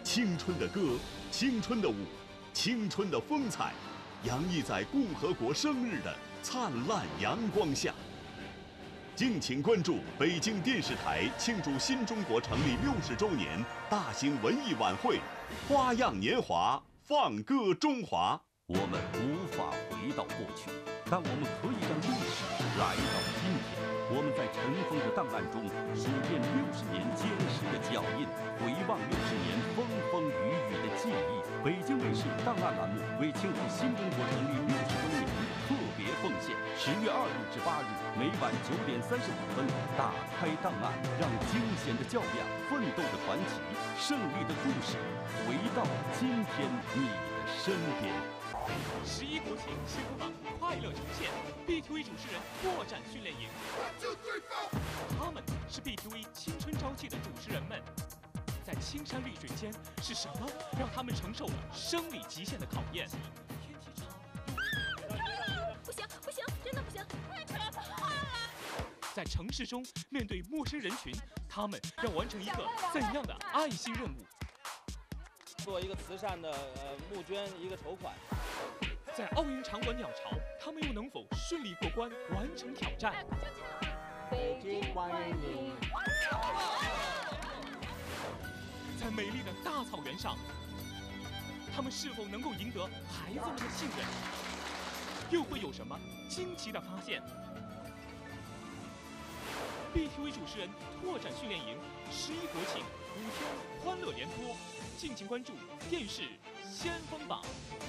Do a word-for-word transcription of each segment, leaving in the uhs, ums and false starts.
青春的歌，青春的舞，青春的风采，洋溢在共和国生日的灿烂阳光下。敬请关注北京电视台庆祝新中国成立六十周年大型文艺晚会《花样年华》，放歌中华。 我们无法回到过去，但我们可以让历史来到今天。我们在尘封的档案中数遍六十年坚实的脚印，回望六十年风风雨雨的记忆。北京卫视档案栏目为庆祝新中国成立六十周年特别奉献。十月二日至八日，每晚九点三十五分，打开档案，让惊险的较量、奋斗的传奇、胜利的故事回到今天你的身边。 十一国庆新风榜快乐呈现 B T V 主持人拓展训练营，他们是 B T V 青春朝气的主持人们。在青山绿水间，是什么让他们承受了生理极限的考验？天气差， 不行不行，真的不行，太可怕了！ 在城市中面对陌生人群，他们要完成一个怎样的爱心任务？ 做一个慈善的呃募捐一个筹款。 在奥运场馆鸟巢，他们又能否顺利过关，完成挑战？ 北京欢迎你！ 在美丽的大草原上，他们是否能够赢得孩子们的信任？又会有什么惊奇的发现 ？B T V 主持人拓展训练营，十一国庆五天欢乐连播，敬请关注电视先锋榜。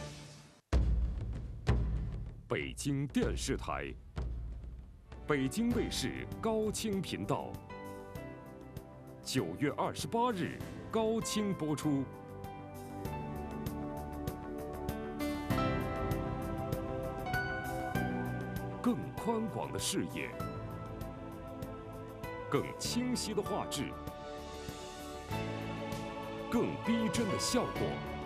北京电视台，北京卫视高清频道，九月二十八日高清播出。更宽广的视野，更清晰的画质，更逼真的效果。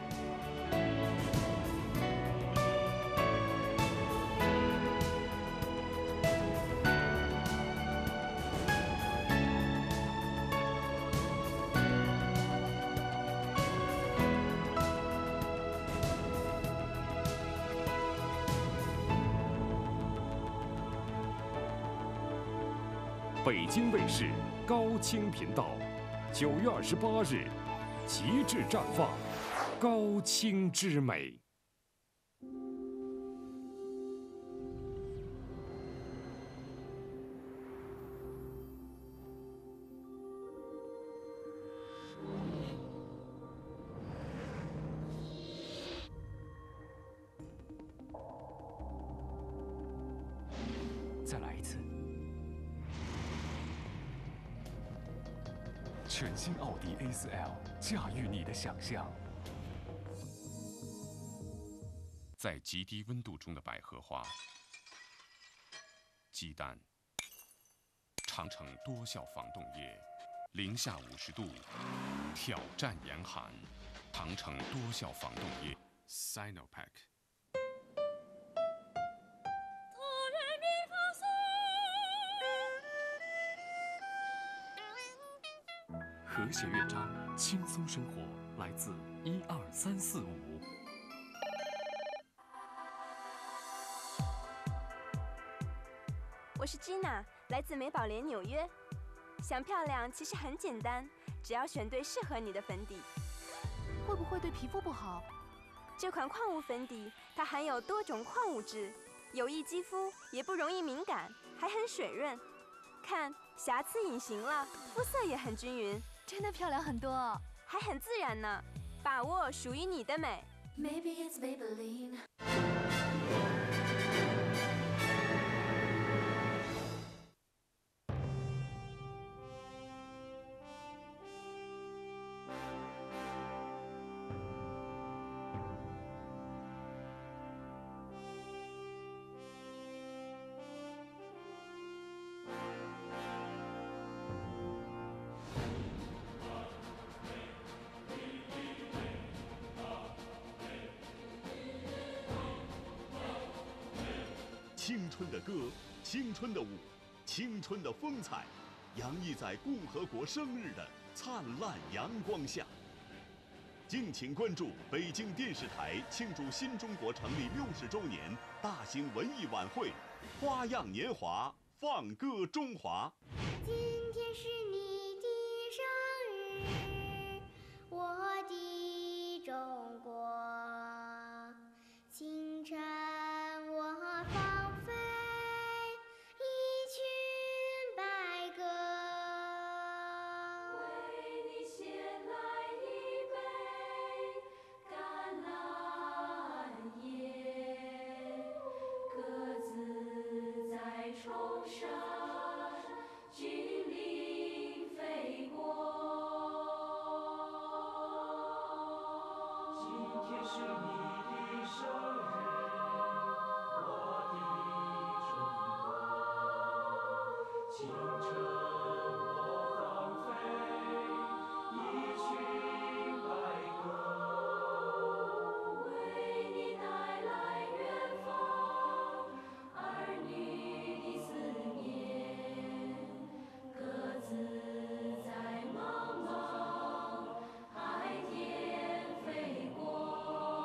北京卫视高清频道，九月二十八日，极致绽放，高清之美。 再来一次。全新奥迪 A 四 L， 驾驭你的想象。 在极低温度中的百合花，鸡蛋，长城多效防冻液，零下五十度，挑战严寒，长城多效防冻液 Sinopack。 和谐乐章，轻松生活，来自一二三四五。 我是 Gina， 来自美宝莲纽约。想漂亮其实很简单，只要选对适合你的粉底。 会不会对皮肤不好？ 这款矿物粉底，它含有多种矿物质，有益肌肤，也不容易敏感，还很水润。看，瑕疵隐形了，肤色也很均匀。 真的漂亮很多哦， 还很自然呢，把握属于你的美。 Maybe it's Maybelline。 青春的歌，青春的舞，青春的风采，洋溢在共和国生日的灿烂阳光下。 敬请关注北京电视台庆祝新中国成立六十周年大型文艺晚会——花样年华，放歌中华。 今天是你的生日，我的中国。清晨我放飞一群白鸽， 为你献来一杯橄榄叶。鸽子在冲山君临飞过。今天是你的生日，我的中国。清晨我放飞一群白鸽，为你带来远方儿女的思念。鸽子在茫茫海天飞过。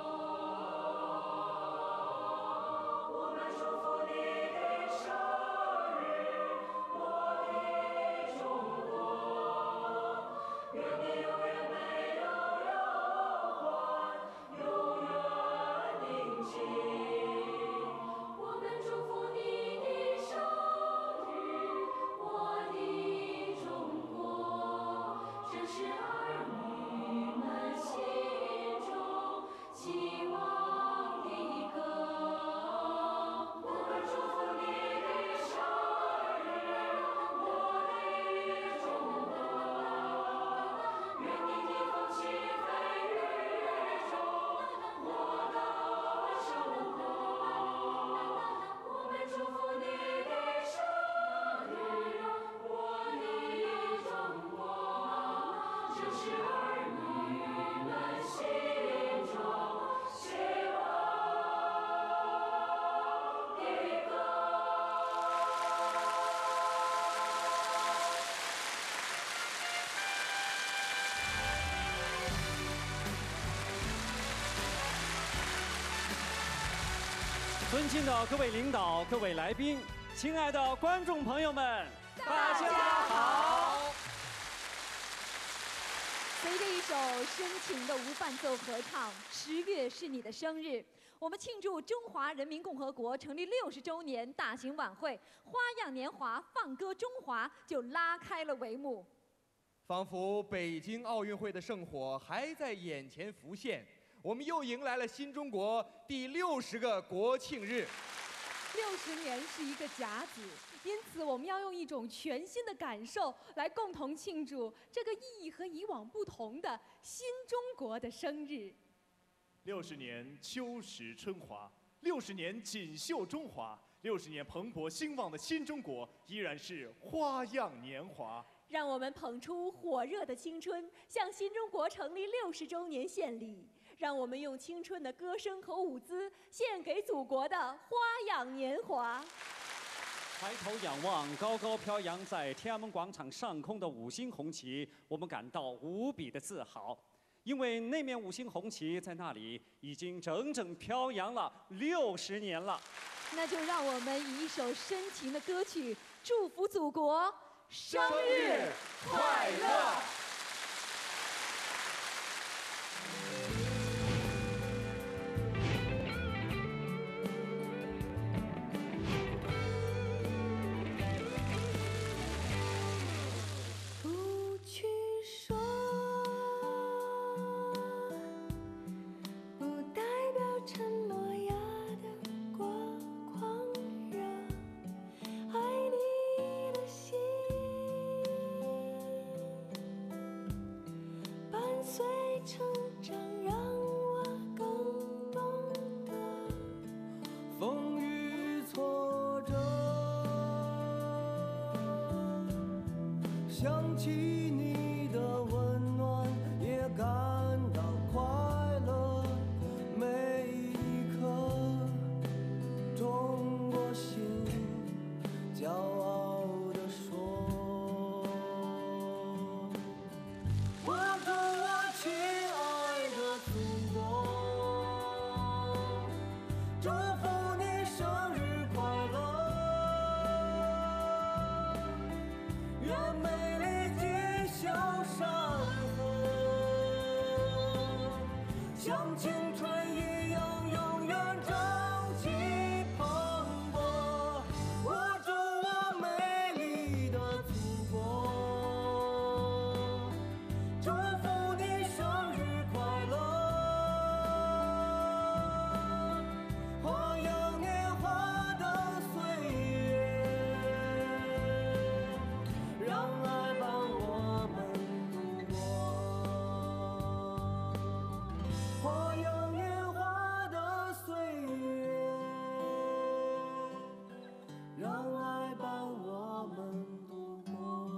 我们祝福你的生日，我的中国。愿你永远没有忧患，永远宁静。我们祝福你的生日，我的中国。这是儿女们心中期望的歌。我们祝福你的生日，我的中国。愿你的风起飞雨中，我的生活。我们祝福你的生日，我的中国。这是儿女们心中希望的歌。 尊敬的各位领导、各位来宾、亲爱的观众朋友们，大家好！ 随着一首深情的无伴奏合唱，十月是你的生日，我们庆祝中华人民共和国成立六十周年大型晚会“花样年华，放歌中华”就拉开了帷幕。 仿佛北京奥运会的圣火还在眼前浮现，我们又迎来了新中国第六十个国庆日。 六十年是一个甲子，因此我们要用一种全新的感受来共同庆祝这个意义和以往不同的新中国的生日。 六十年秋实春华，六十年锦绣中华，六十年蓬勃兴旺的新中国依然是花样年华。 让我们捧出火热的青春，向新中国成立六十周年献礼。让我们用青春的歌声和舞姿，献给祖国的花样年华。 抬头仰望高高飘扬在天安门广场上空的五星红旗，我们感到无比的自豪，因为那面五星红旗在那里已经整整飘扬了六十年了。 那就让我们以一首深情的歌曲，祝福祖国生日快乐！ 想起你的温暖，也感到快乐。每一刻，中国心骄傲地说：我祝我亲爱的美丽锦绣山河，像青春一样永远朝气蓬勃，握住我美丽的祖国，祝福你生日快乐。花样年华的岁月，让爱伴我们度过。花样年华的岁月，让爱伴我们度过。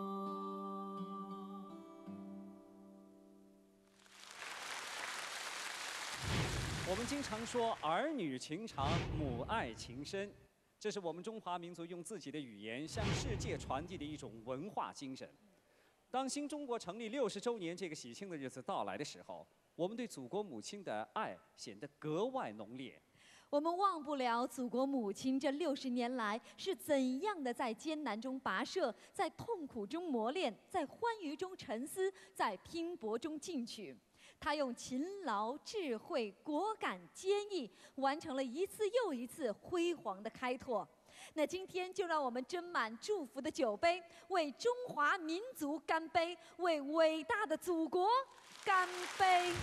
我们经常说儿女情长，母爱情深，这是我们中华民族用自己的语言向世界传递的一种文化精神。当新中国成立六十周年这个喜庆的日子到来的时候，我们对祖国母亲的爱显得格外浓烈。 我们忘不了祖国母亲这六十年来是怎样的在艰难中跋涉，在痛苦中磨练，在欢愉中沉思，在拼搏中进取。她用勤劳、智慧、果敢、坚毅，完成了一次又一次辉煌的开拓。那今天就让我们斟满祝福的酒杯，为中华民族干杯，为伟大的祖国干杯！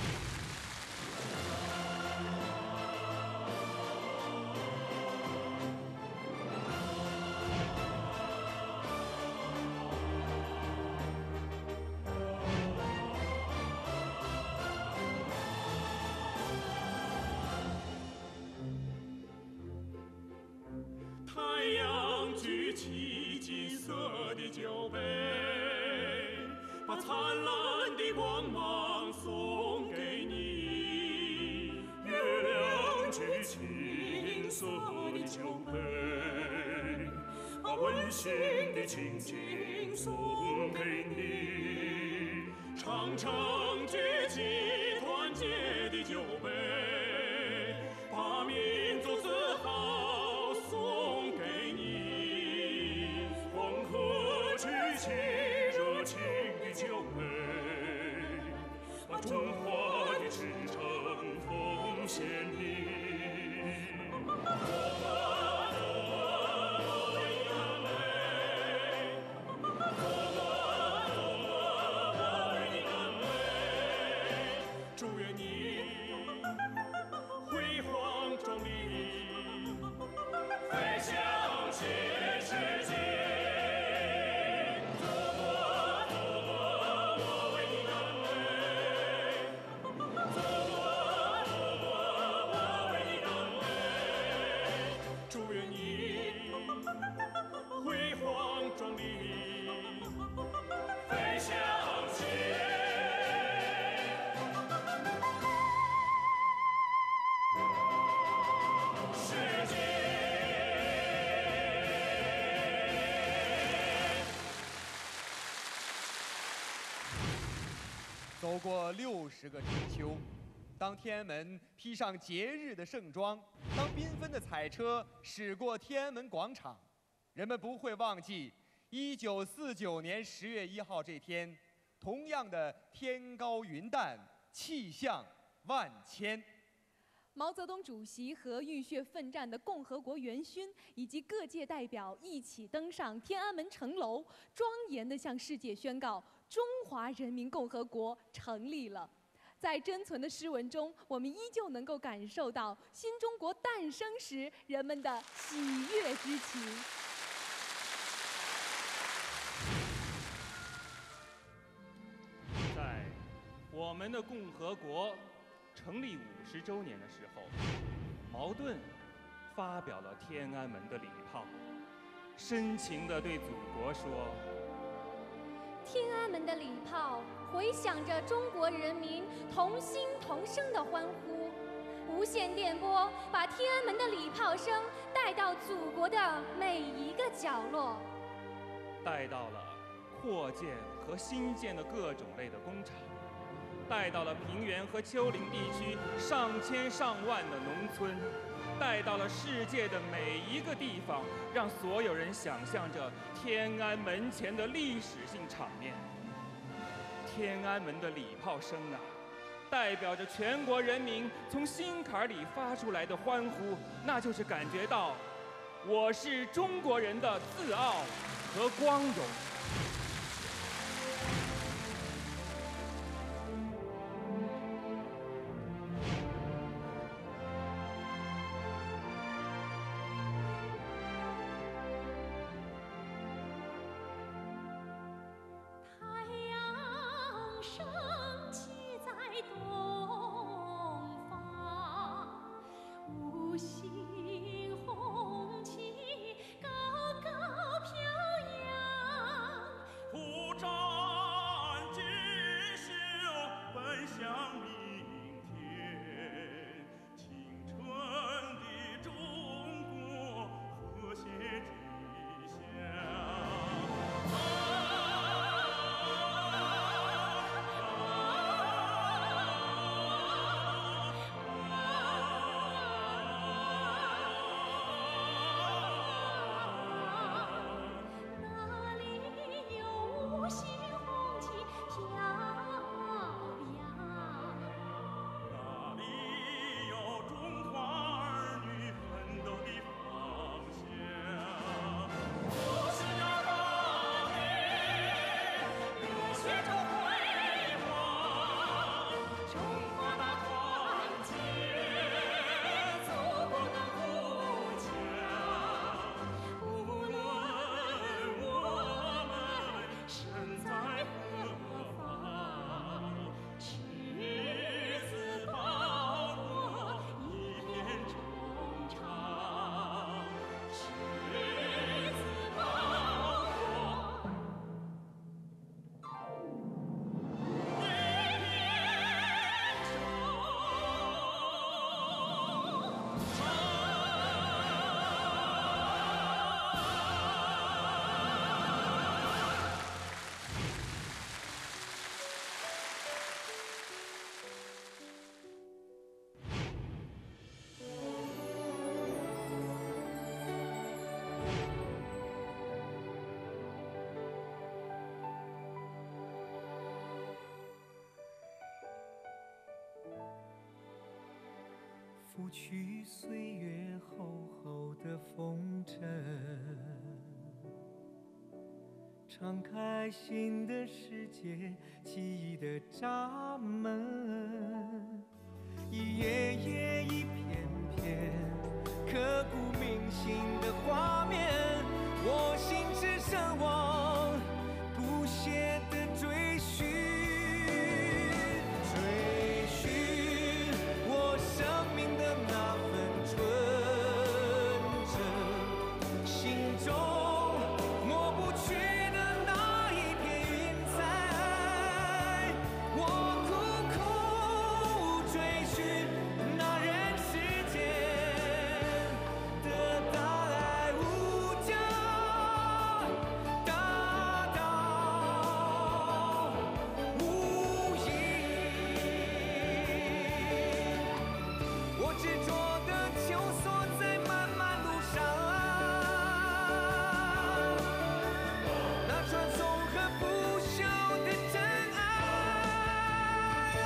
太阳举起金色的酒杯，把灿烂的光芒送给你。月亮举起银色的酒杯，把温馨的亲情送给你。长城举起团结的酒杯，把民族自豪送给你。黄河举起热情的酒杯，把中华的赤诚奉献你。祝愿你辉煌壮丽，飞向全世界。祖国，祖国，我为你干杯！祖国，祖国，我为你干杯！祝愿你辉煌壮丽，飞向全。 走过六十个中秋，当天安门披上节日的盛装，当缤纷的彩车驶过天安门广场，人们不会忘记一九四九年十月一号这天，同样的天高云淡，气象万千。 毛泽东主席和浴血奋战的共和国元勋以及各界代表一起登上天安门城楼，庄严地向世界宣告中华人民共和国成立了。在珍存的诗文中，我们依旧能够感受到新中国诞生时人们的喜悦之情。 在我们的共和国成立五十周年的时候，茅盾发表了天安门的礼炮，深情地对祖国说： 天安门的礼炮回响着中国人民同心同声的欢呼，无线电波把天安门的礼炮声带到祖国的每一个角落， 带到了扩建和新建的各种类的工厂，带到了平原和丘陵地区上千上万的农村， 带到了世界的每一个地方，让所有人想象着天安门前的历史性场面。天安门的礼炮声啊，代表着全国人民从心坎里发出来的欢呼，那就是感觉到我是中国人的自傲和光荣。 拂去岁月厚厚的风尘，敞开新的世界，记忆的闸门，一页页一片片，刻骨铭心的画面，我心只向往不懈的追寻。追寻我生命的那份纯真，心中抹不去的那一片云彩，我苦苦追寻那人世间的大爱无疆大道无垠。我执着的求索在漫漫路上，那传颂和不朽的真爱。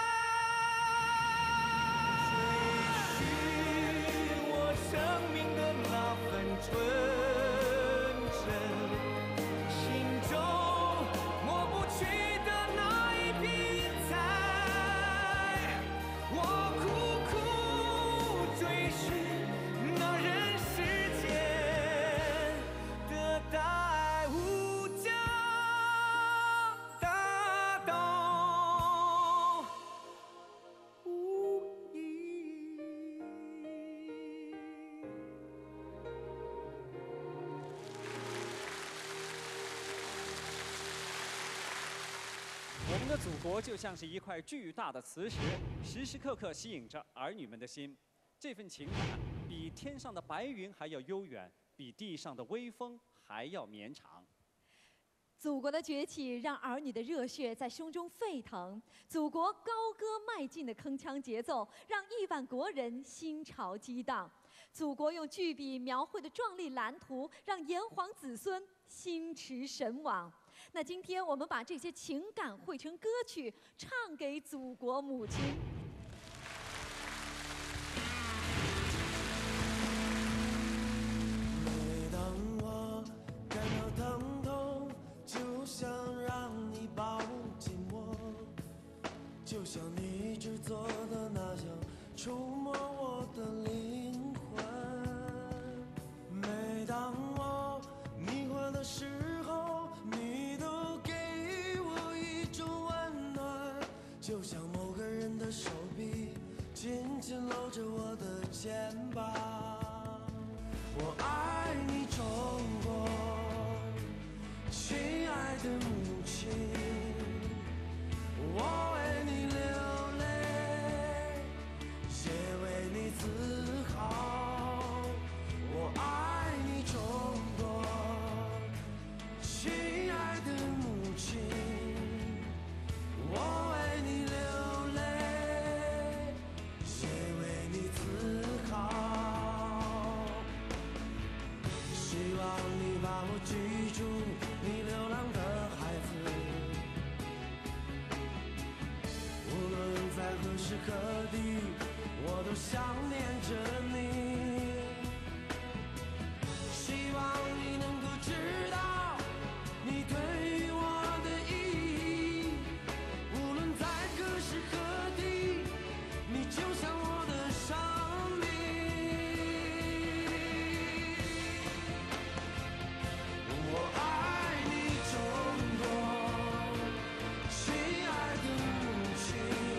追寻我生命的那份纯真，心中抹不去的那一片云彩，我苦苦追寻那人世间的大爱无疆大道无垠。 我们的祖国就像是一块巨大的磁石，时时刻刻吸引着儿女们的心。这份情感比天上的白云还要悠远，比地上的微风还要绵长。 祖国的崛起让儿女的热血在胸中沸腾，祖国高歌迈进的铿锵节奏让亿万国人心潮激荡。 祖国用巨笔描绘的壮丽蓝图，让炎黄子孙心驰神往。那今天我们把这些情感汇成歌曲，唱给祖国母亲。 每当我感到疼痛，就想让你抱紧我，就像你制作的那样触摸我的灵魂。每当我迷惑的时候，你都给我一种温暖，就像某个人的手臂紧紧搂着我的肩膀。我爱你中国，亲爱的母亲，我为你流泪，也为你自豪。我爱你中国，亲爱的母亲，我为你流泪，也为你自豪。希望你把我记住，你流浪的孩子，无论在何时何地，我都想念着你。希望你能够知道，你对于我的意义，无论在何时何地，你就像我的生命。我爱你中国，亲爱的母亲，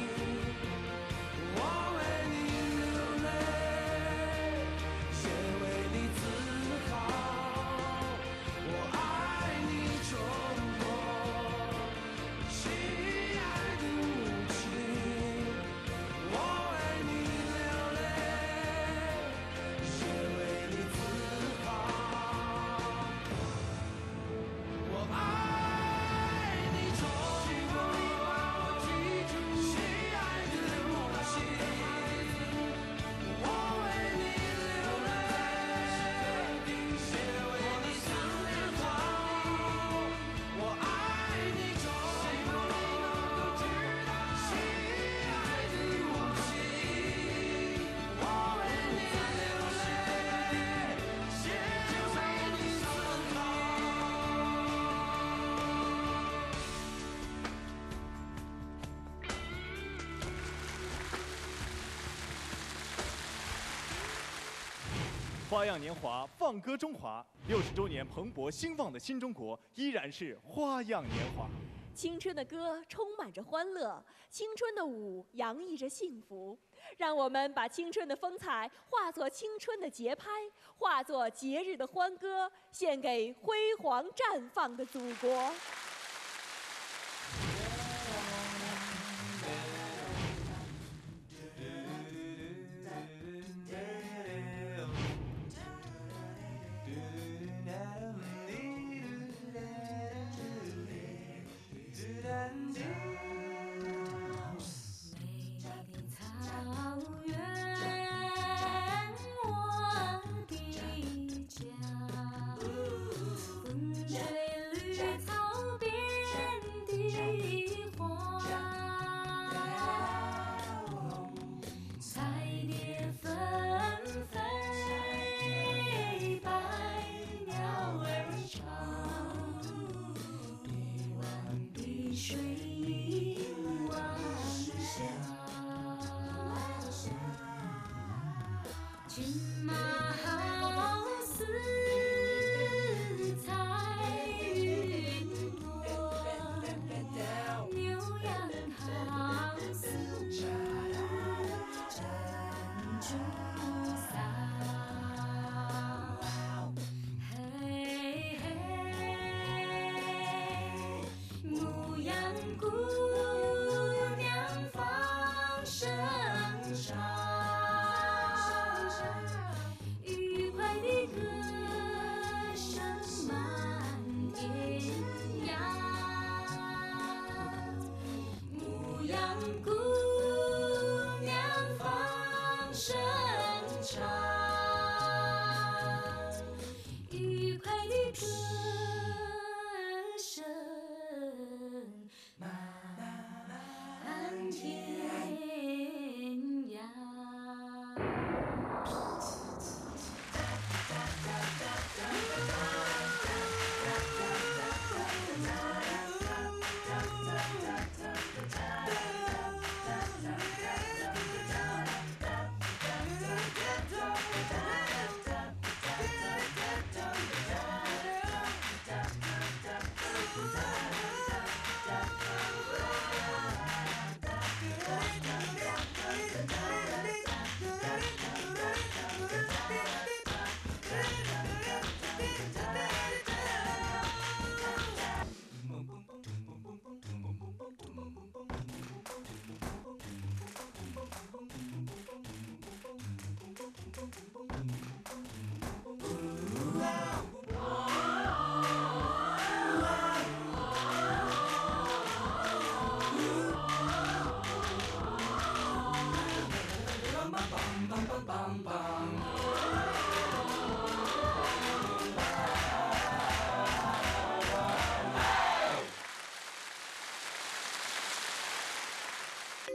我为你流泪，也为你自豪。我爱你中国，亲爱的母亲，我为你流泪，也为你自豪。我爱你中国，亲爱的母亲，我为你流泪，也为你自豪。我爱你中国，亲爱的母亲，我为你流泪，也为你自豪。 花样年华，放歌中华，六十周年蓬勃兴旺的新中国依然是花样年华。 青春的歌充满着欢乐，青春的舞洋溢着幸福。让我们把青春的风采化作青春的节拍，化作节日的欢歌，献给辉煌绽放的祖国。 草原，我的家，风吹绿草边的花，彩蝶纷飞，百鸟儿唱，一湾碧水映晚霞。骏马好似彩云朵，牛羊好似珍珠撒。嘿嘿，牧羊姑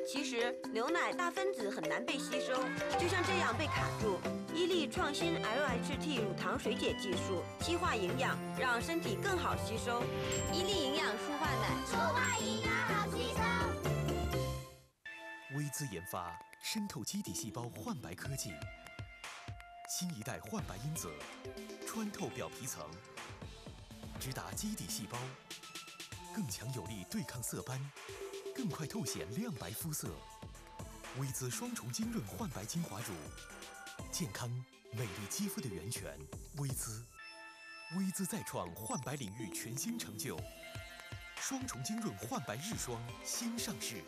其实牛奶大分子很难被吸收，就像这样被卡住。伊利创新 L H T 乳糖水解技术，稀化营养，让身体更好吸收。伊利营养舒化奶， 舒化营养好吸收。 微姿研发渗透基底细胞焕白科技，新一代焕白因子穿透表皮层，直达基底细胞，更强有力对抗色斑，更快透显亮白肤色。微姿双重精润焕白精华乳，健康美丽肌肤的源泉。微姿，微姿再创焕白领域全新成就，双重精润焕白日霜新上市。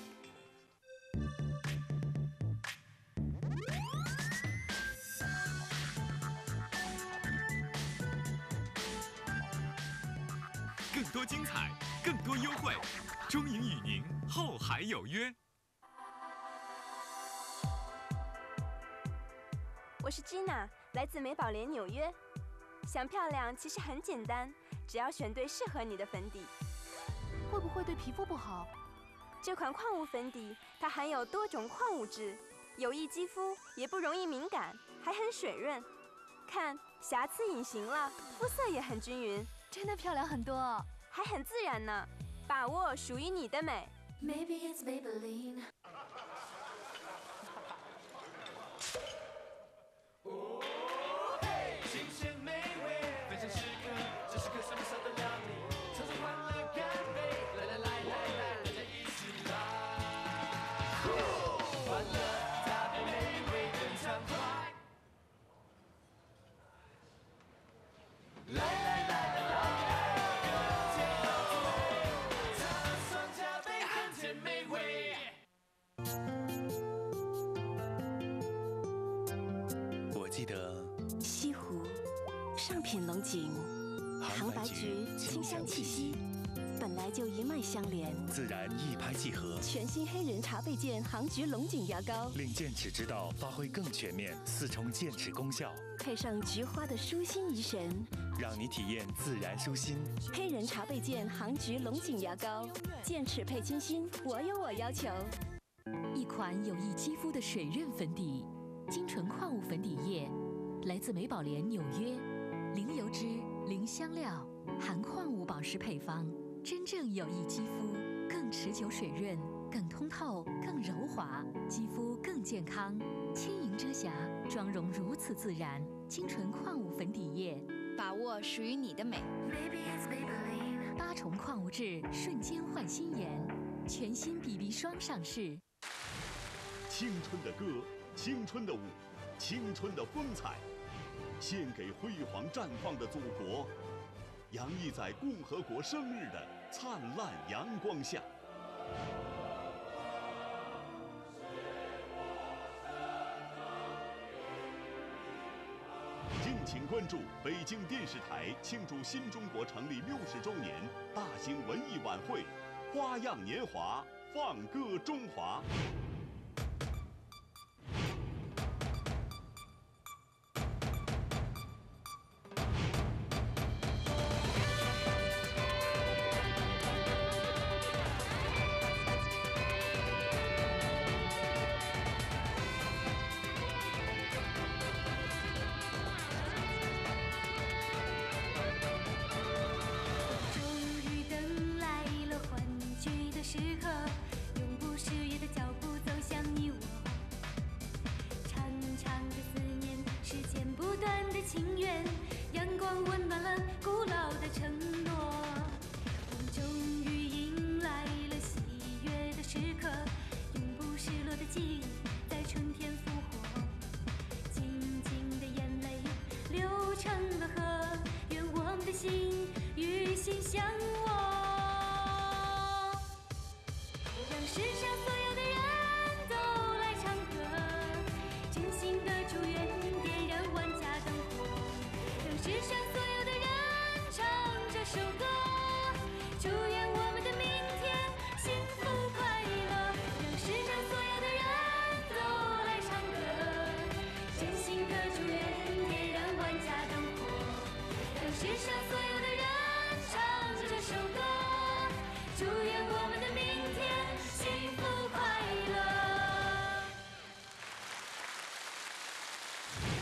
更多精彩，更多优惠，中银与您后还有约。 我是 Gina， 来自美宝莲纽约。想漂亮其实很简单，只要选对适合你的粉底。 会不会对皮肤不好？ 这款矿物粉底，它含有多种矿物质，有益肌肤，也不容易敏感，还很水润。看，瑕疵隐形了，肤色也很均匀， 真的漂亮很多， 还很自然呢。把握属于你的美。 Maybe it's Maybelline。 新鲜美味，分享时刻，这是个什么色的料理？凑成欢乐干杯，来来来来来，大家一起来！欢乐搭配美味更畅快。来来来来来，各天都醉，茶酸加倍更甜美味。 我记得。 西湖，上品龙井，杭白菊清香气息，本来就一脉相连， 自然一拍即合。 全新黑人茶倍健杭菊龙井牙膏， 令健齿之道发挥更全面，四重健齿功效， 配上菊花的舒心怡神， 让你体验自然舒心。 黑人茶倍健杭菊龙井牙膏，健齿配清新，我有我要求。 一款有益肌肤的水润粉底，精纯矿物粉底液。来自美宝莲纽约，零油脂、零香料，含矿物保湿配方，真正有益肌肤，更持久水润，更通透，更柔滑，肌肤更健康，轻盈遮瑕，妆容如此自然。精纯矿物粉底液， 把握属于你的美。 八重矿物质，瞬间焕新颜，全新 B B 霜上市。 青春的歌，青春的舞，青春的风采，献给辉煌绽放的祖国，洋溢在共和国生日的灿烂阳光下。敬请关注北京电视台庆祝新中国成立六十周年大型文艺晚会——花样年华，放歌中华。 终于等来了欢聚的时刻，永不失约的脚步。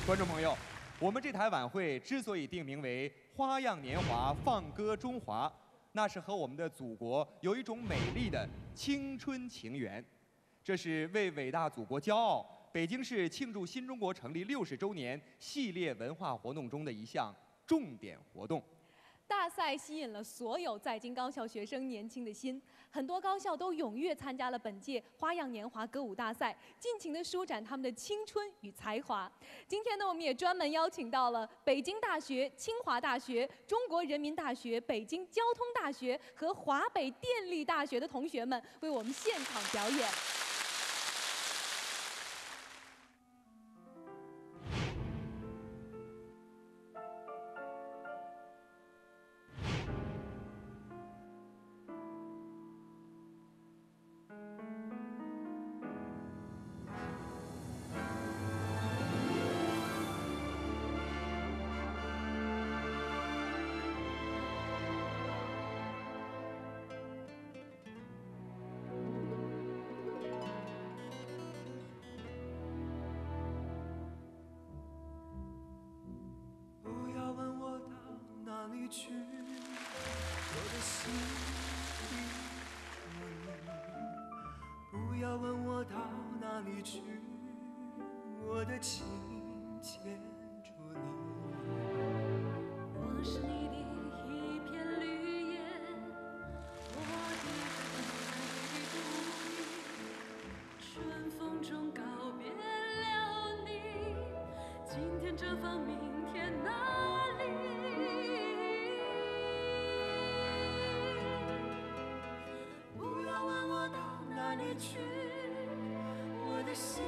观众朋友，我们这台晚会之所以定名为“花样年华，放歌中华”，那是和我们的祖国有一种美丽的青春情缘。这是为伟大祖国骄傲，北京市庆祝新中国成立六十周年系列文化活动中的一项重点活动。 大赛吸引了所有在京高校学生年轻的心，很多高校都踊跃参加了本届花样年华歌舞大赛，尽情地舒展他们的青春与才华。今天呢，我们也专门邀请到了北京大学、清华大学、中国人民大学、北京交通大学和华北电力大学的同学们，为我们现场表演。 去，我的心里有你。不要问我到哪里去，我的情牵着你。 我是你的一片绿叶，我的爱的不易，春风中告别了你。今天这方，明天那里？哪里去？我的心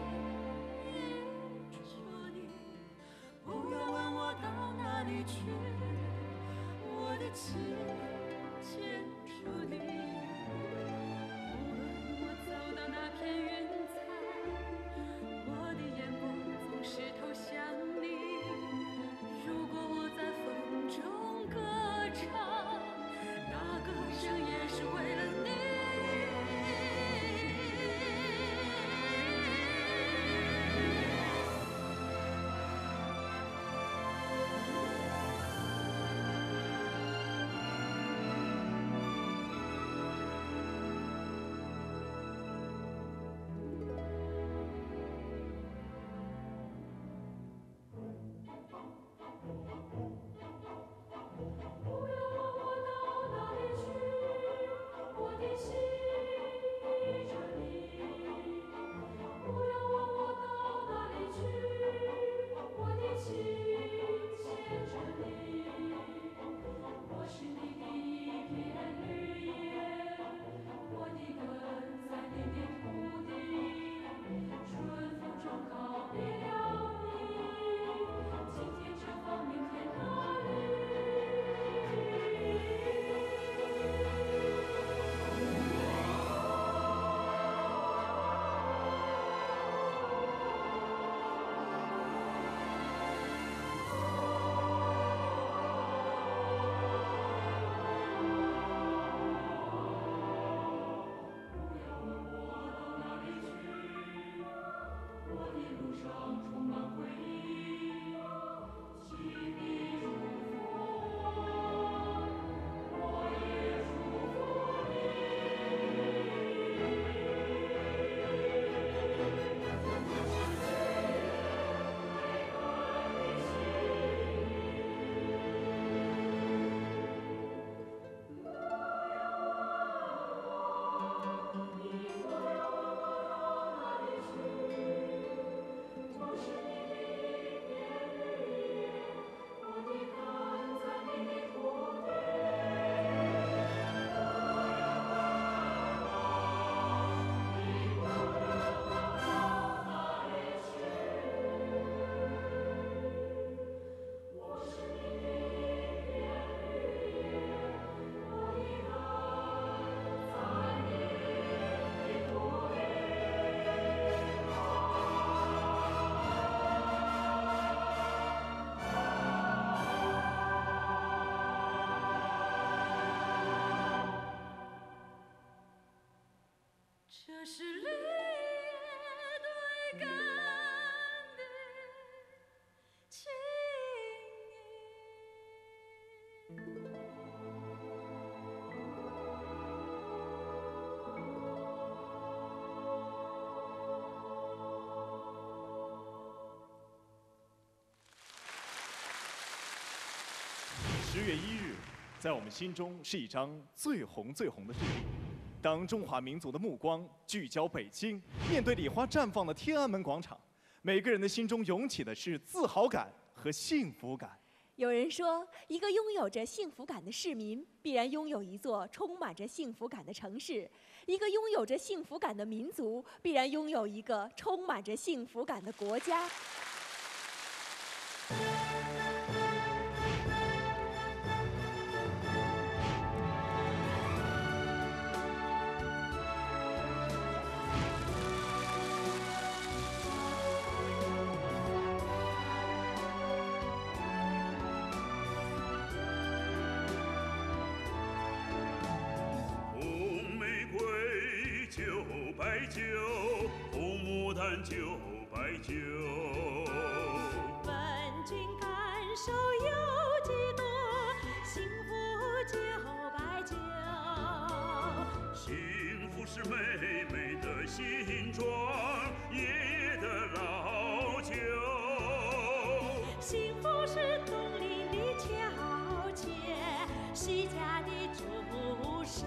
着你。不要问我到哪里去，我的情牵着你。无论我走到哪片云彩，我的眼光总是投向你。如果我在风中歌唱，那歌声也是为了你。这是绿叶对干的十月一日，在我们心中是一张最红最红的日历。当中华民族的目光聚焦北京，面对礼花绽放的天安门广场，每个人的心中涌起的是自豪感和幸福感。 有人说，一个拥有着幸福感的市民，必然拥有一座充满着幸福感的城市；一个拥有着幸福感的民族，必然拥有一个充满着幸福感的国家。 白酒，红牡丹酒，白酒。 问君感受有几多？幸福酒，白酒。 幸福是妹妹的新装，爷爷的老酒。 幸福是东邻的乔迁，西家的祝寿。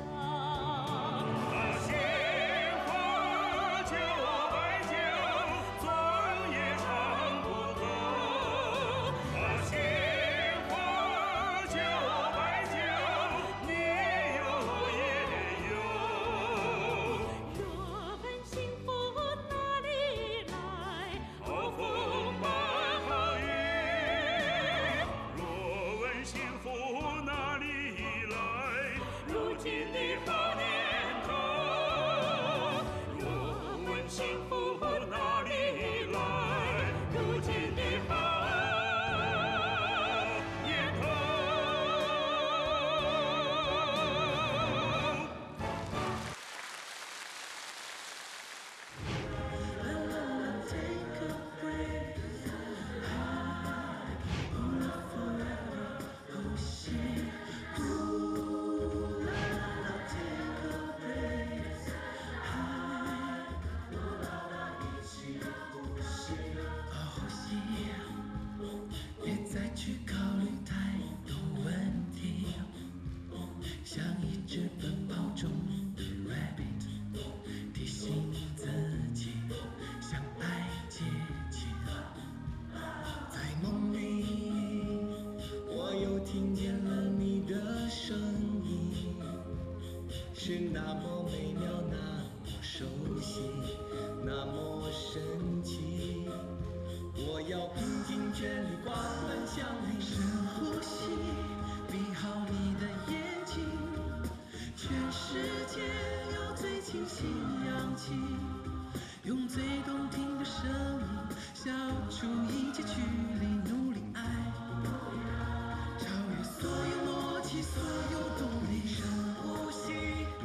是那么美妙，那么熟悉，那么神奇。我要拼尽全力，广泛向你深呼吸，闭好你的眼睛，全世界有最清新氧气，用最动听的声音消除一切距离，努力爱，超越所有默契，所有动力，深呼吸。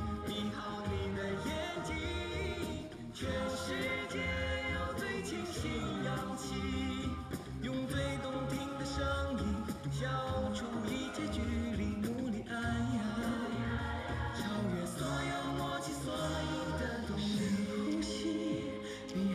全世界有最清新氧气，用最动听的声音消除一切距离，努力爱，超越所有默契，所有的动力。呼吸，闭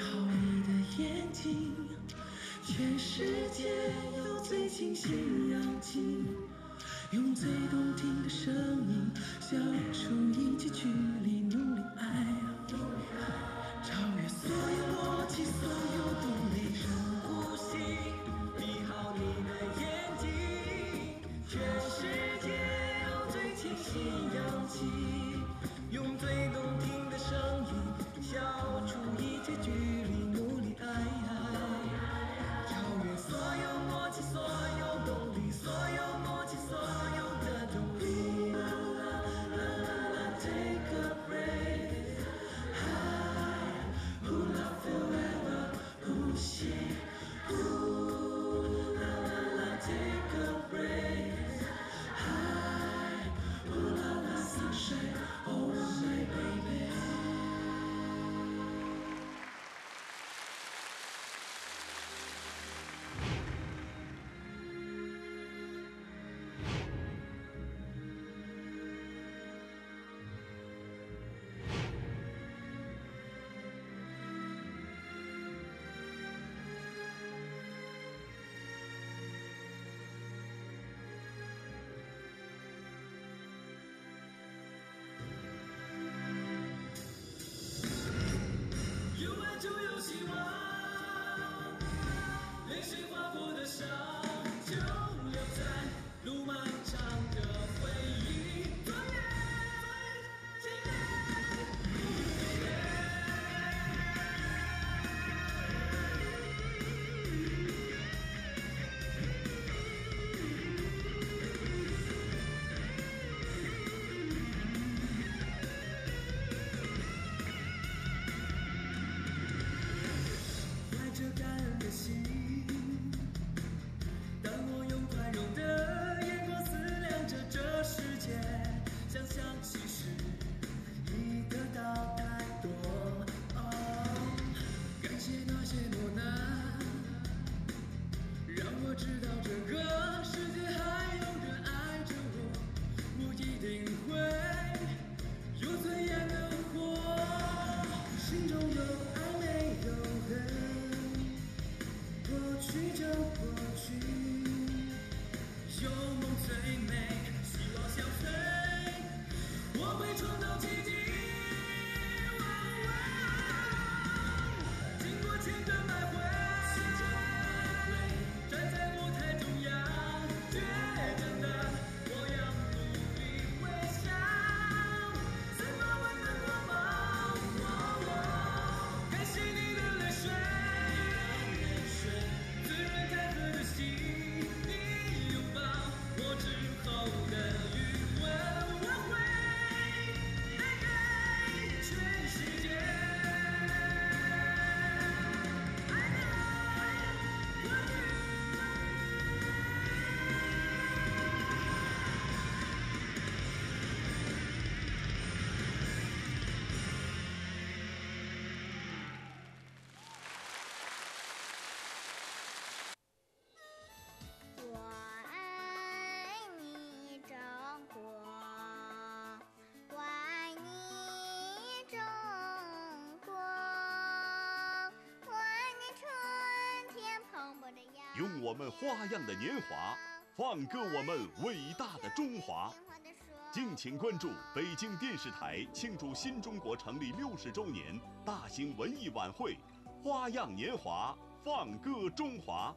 用我们花样的年华，放歌我们伟大的中华。敬请关注北京电视台庆祝新中国成立六十周年大型文艺晚会《花样年华》，放歌中华。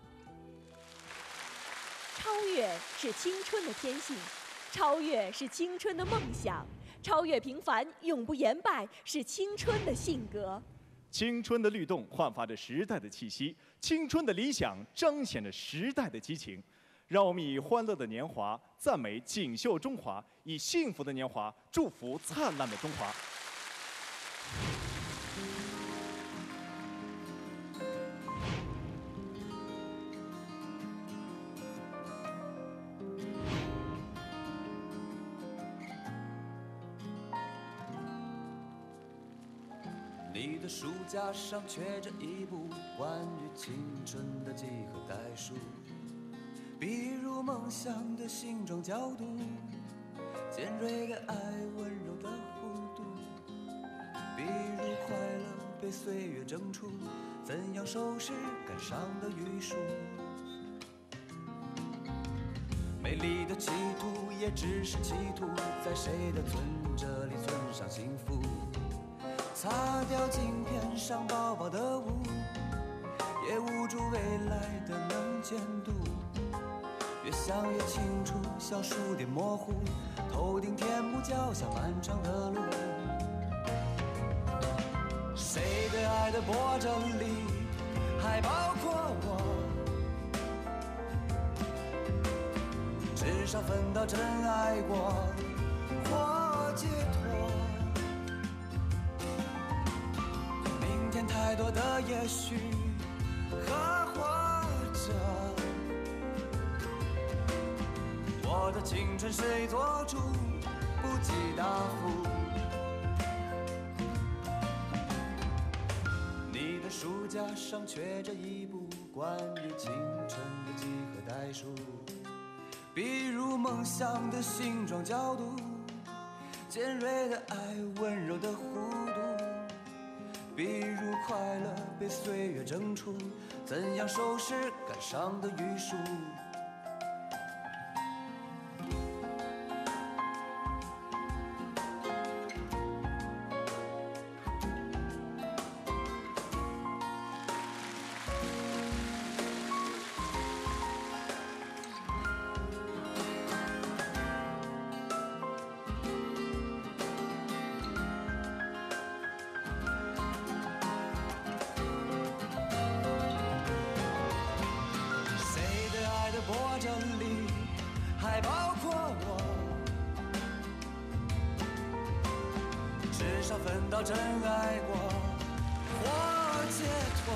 超越是青春的天性，超越是青春的梦想，超越平凡，永不言败是青春的性格。 青春的律动焕发着时代的气息，青春的理想彰显着时代的激情。让我们以欢乐的年华赞美锦绣中华，以幸福的年华祝福灿烂的中华。 你的书架上缺着一部关于青春的几何代数，比如梦想的形状角度，尖锐的爱温柔的弧度，比如快乐被岁月蒸出，怎样收拾感伤的余束。美丽的企图也只是企图，在谁的存折里存上幸福，擦掉镜片上薄薄的雾，也捂住未来的能见度。越想越清楚，小数点模糊，头顶天幕脚下漫长的路。谁对爱的波折里还包括我？至少分到真爱过或解脱。明天太多的也许和或者，我的青春谁做主，不计答复。你的书架上缺着一部关于青春的几何代数，比如梦想的形状角度，尖锐的爱温柔的弧度，比如快乐被岁月蒸出，怎样收拾感伤的余束。波折里还包括我，至少分到真爱过或解脱。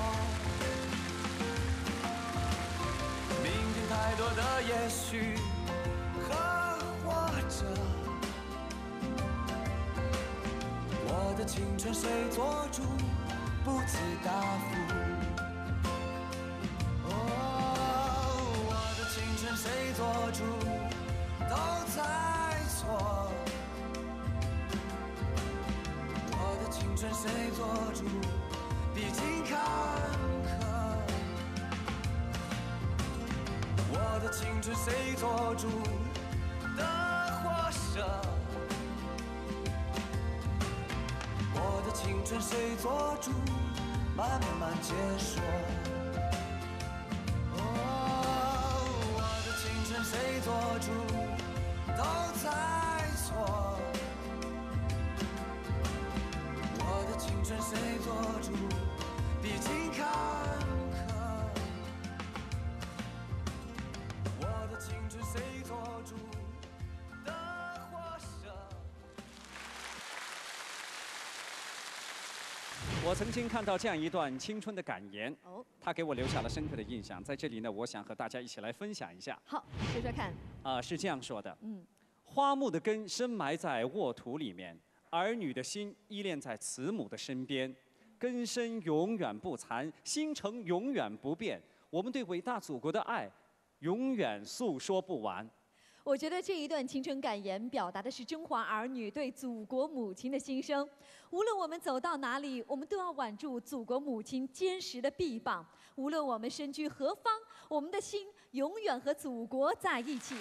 明天太多的也许和或者，我的青春谁做主，不计答复。谁做主都在错，我的青春谁做主，历经坎坷。我的青春谁做主的或舍，我的青春谁做主，慢慢解说。谁做主都在错，我的青春谁做主，历经坎坷。我的青春谁做主的或舍。 我曾经看到这样一段青春的感言， 哦， 它给我留下了深刻的印象。在这里呢，我想和大家一起来分享一下。 好，说说看。 啊、呃，是这样说的。 嗯， 花木的根深埋在沃土里面，儿女的心依恋在慈母的身边，根深永远不残，心诚永远不变。我们对伟大祖国的爱，永远诉说不完。 我觉得这一段青春感言表达的是中华儿女对祖国母亲的心声。无论我们走到哪里，我们都要挽住祖国母亲坚实的臂膀。无论我们身居何方，我们的心永远和祖国在一起。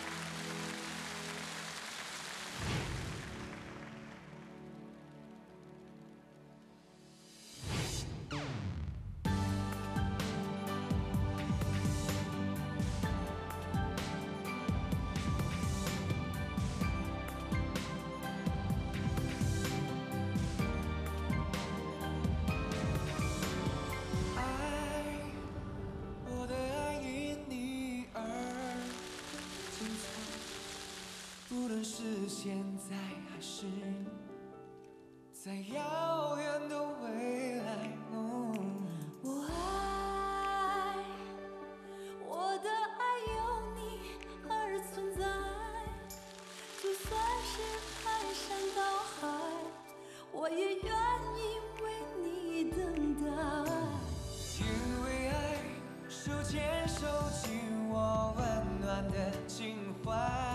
现在还是在遥远的未来。哦、 我爱我的爱有你而存在，就算是排山倒海，我也愿意为你等待。 因为爱，手牵手紧握温暖的情怀。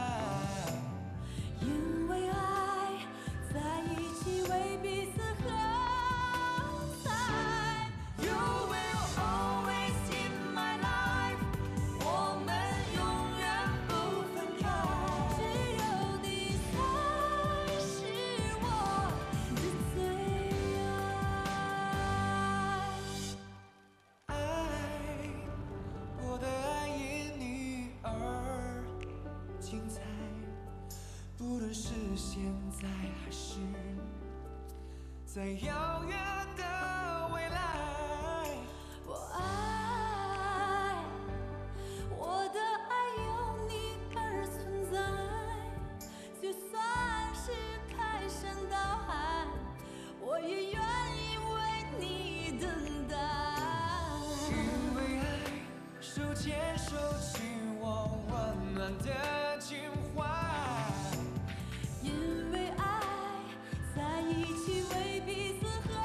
因为爱，在一起为彼此喝彩。You will always in my life， 我们永远不分开。只有你才是我的最爱。爱，我的爱因你而精彩。无论是现在还是在遥远的未来， 我爱我的爱有你而存在，就算是排山倒海，我也愿意为你等待。 因为爱，手牵手紧握温暖的情怀。 因为爱，在一起为彼此喝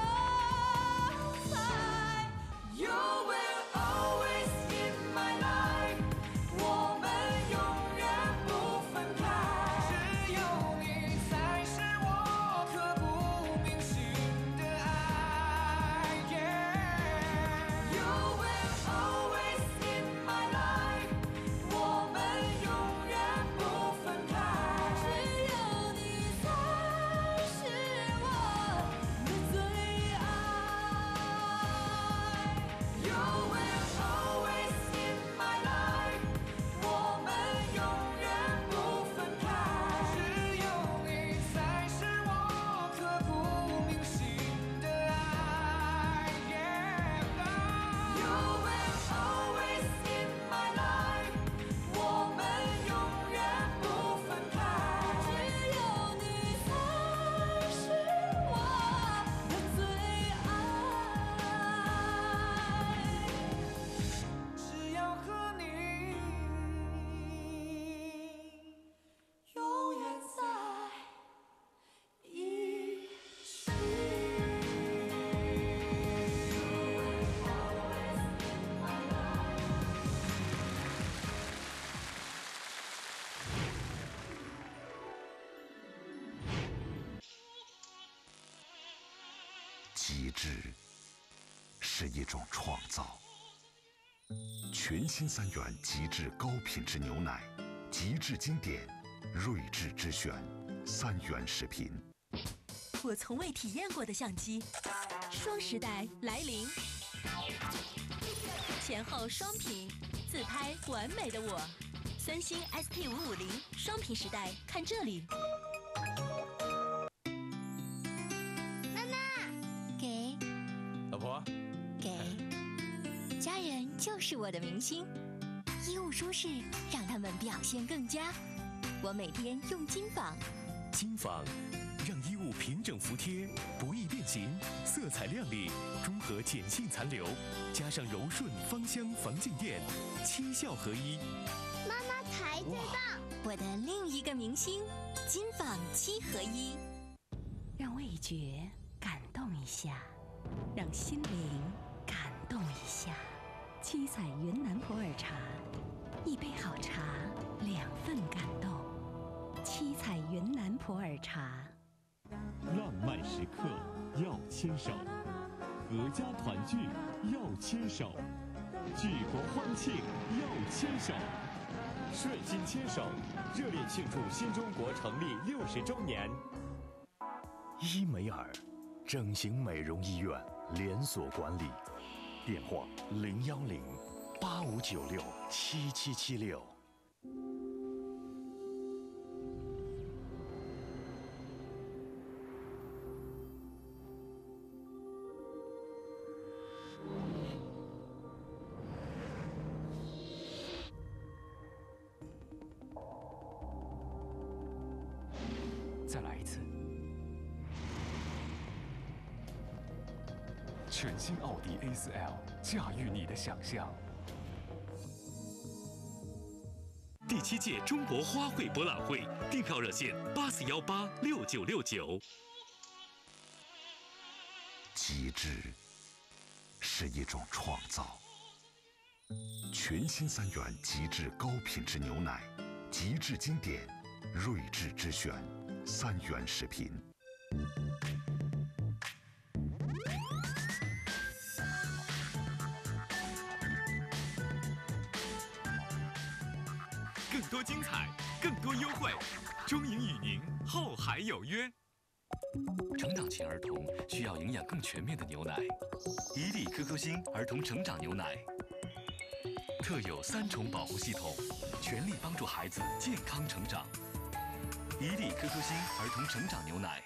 彩。You will always in my life， 我们永远不分开。 只有你才是我刻骨铭心的爱。 Yeah. You will always in my life， 我们永远不分开。只有你才是我的最爱。You will always in my life， 我们永远不分开。 只有你才是我刻骨铭心的爱。 You will always in my life， 我们永远不分开。只有你才是我的最爱。 只要和你永远在一起。 极致是一种创造。全新三元极致高品质牛奶，极致经典，睿智之选，三元食品。 我从未体验过的相机，双时代来临，前后双屏，自拍完美的我。三星 S T 五五零双屏时代，看这里。 妈妈，给。 老婆， 给。家人就是我的明星，衣物舒适，让他们表现更佳。我每天用金纺， 金纺让衣物平整服帖，不易变形，色彩亮丽，中和碱性残留，加上柔顺芳香防静电，七效合一。 妈妈才最棒！我的另一个明星，金纺七合一， 让味觉感动一下，让心灵感动一下。 七彩云南普洱茶，一杯好茶，两份感动。七彩云南普洱茶。 浪漫时刻要牵手，阖家团聚要牵手，举国欢庆要牵手。顺心牵手，热烈庆祝新中国成立六十周年。 伊美尔整形美容医院连锁管理，电话零幺零八五九六七七七六。 再来一次。全新奥迪 A 四 L， 驾驭你的想象。 第七届中国花卉博览会订票热线八四幺八六九六九。 极致是一种创造。全新三元极致高品质牛奶，极致经典，睿智之选，三元食品。 更多精彩，更多优惠，中银与您后还有约。 成长型儿童需要营养更全面的牛奶，伊利 Q Q 星儿童成长牛奶，特有三重保护系统，全力帮助孩子健康成长。伊利 Q Q 星儿童成长牛奶。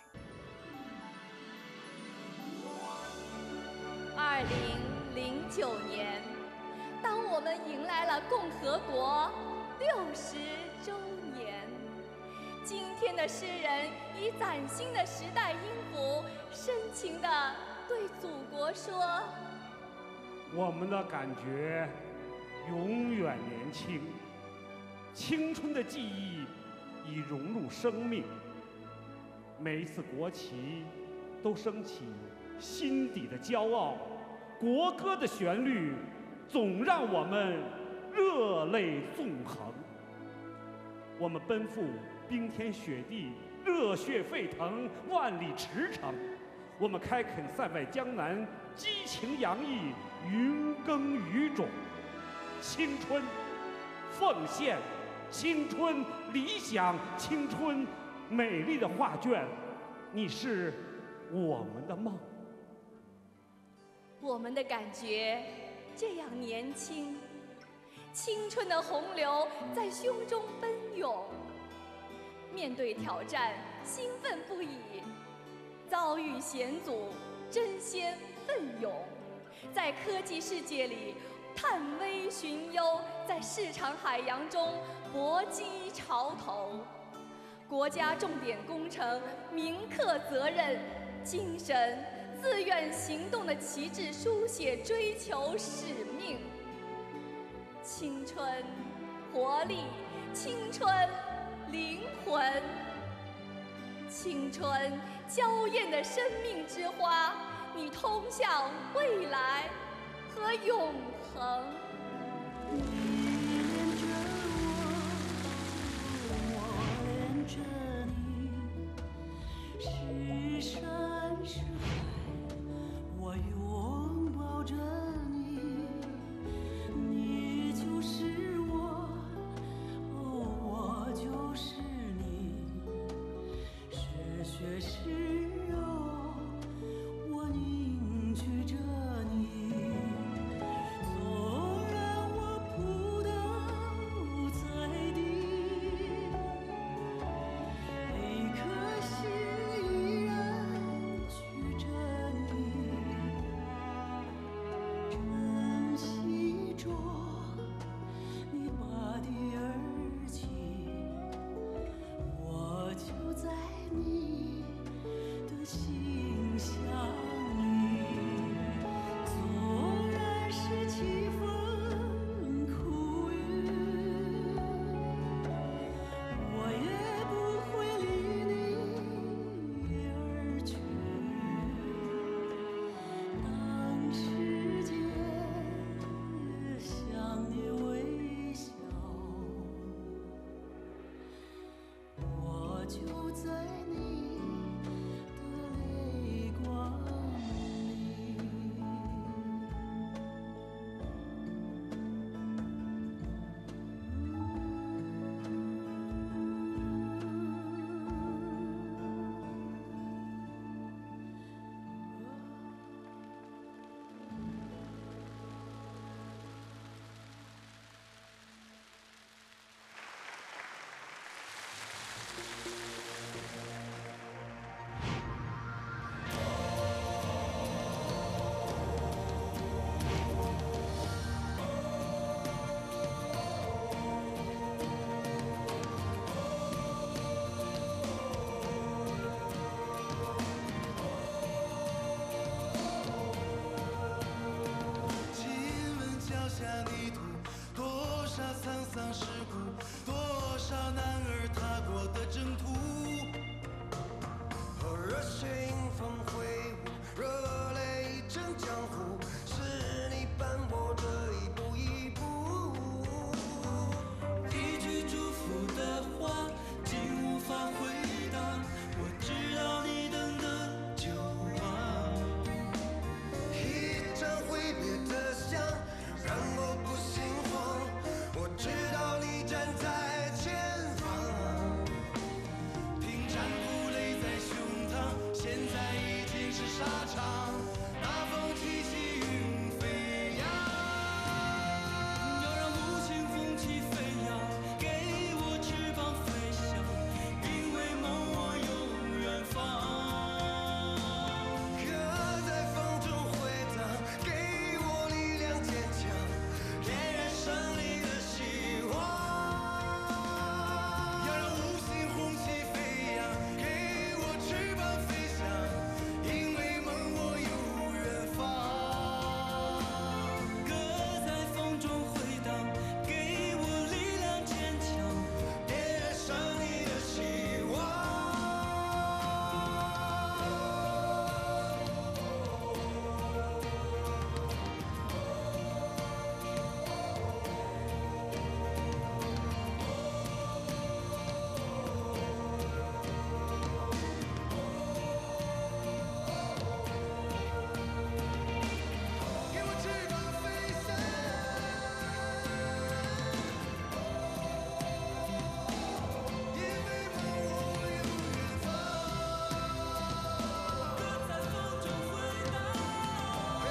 二零零九年，当我们迎来了共和国六十周年，今天的诗人以崭新的时代音符，深情地对祖国说： 我们的感觉永远年轻，青春的记忆已融入生命。每一次国旗都升起心底的骄傲，国歌的旋律总让我们热泪纵横。我们奔赴冰天雪地，热血沸腾，万里驰骋。我们开垦塞外江南，激情洋溢，云耕雨种。青春，奉献，青春理想，青春美丽的画卷，你是我们的梦。 我们的感觉这样年轻，青春的洪流在胸中奔涌。面对挑战，兴奋不已；遭遇险阻，争先奋勇。在科技世界里探微寻优，在市场海洋中搏击潮头。国家重点工程铭刻责任精神，自愿行动的旗帜书写追求使命。青春活力，青春灵魂，青春娇艳的生命之花，你通向未来和永恒。 是山是海，我拥抱着你，你就是我，哦，我就是你，是血是肉，我凝聚着你。纵然我不沙场，那风起起云飞扬。要让无形风起飞扬，给我翅膀飞翔，因为梦我有远方。歌在风中回荡，给我力量坚强，点燃胜利的希望。要让无形红旗飞扬，给我翅膀飞翔，因为梦我有远方。歌在风中回荡，给我力量坚强，点燃胜利的希望。给我翅膀飞翔，因为梦我有远方。歌在风中回荡，